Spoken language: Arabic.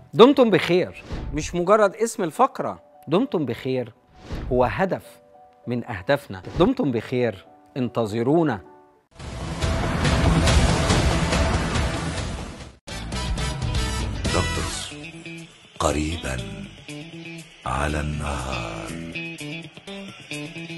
دمتم بخير مش مجرد اسم الفقرة، دمتم بخير هو هدف من أهدافنا. دمتم بخير، انتظرونا. دكتورز قريبا على النهار.